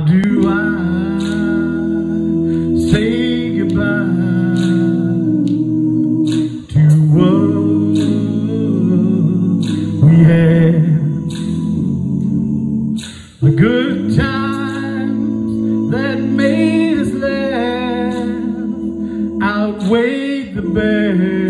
do I say goodbye to what we had? The good times that made us laugh outweighed the bad.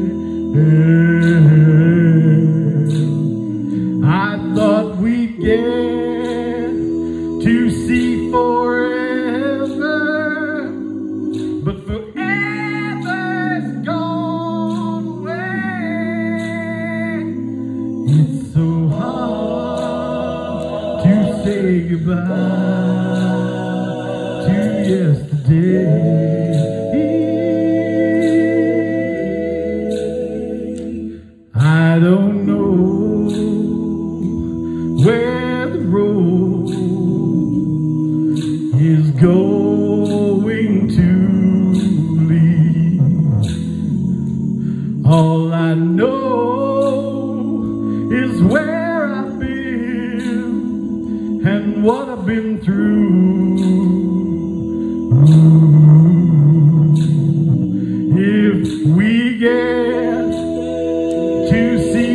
I thought we'd get to see forever, but forever's gone away. It's so hard to say goodbye to yesterday. I don't know where the road is going to lead. All I know is where I've been and what I've been through. If we get to see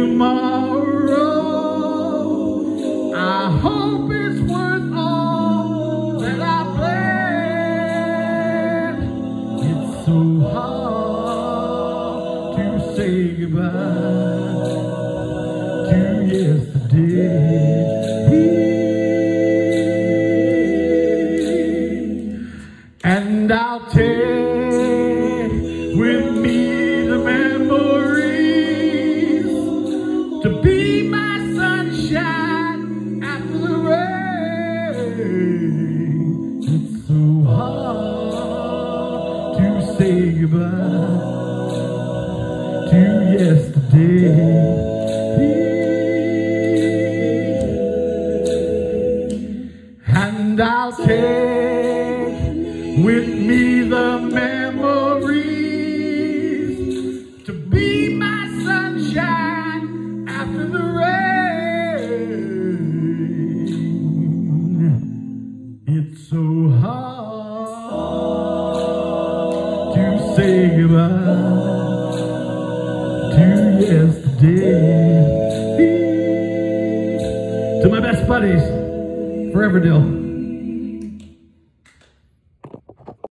tomorrow, I hope it's worth all that I planned. It's so hard to say goodbye to yesterday. And I'll take with me the memories to be my sunshine after the rain. It's so hard to say goodbye to yesterday. And I'll take with me the memories to be my sunshine after the rain. It's so hard to say goodbye to yesterday. To my best buddies, Forever Dill.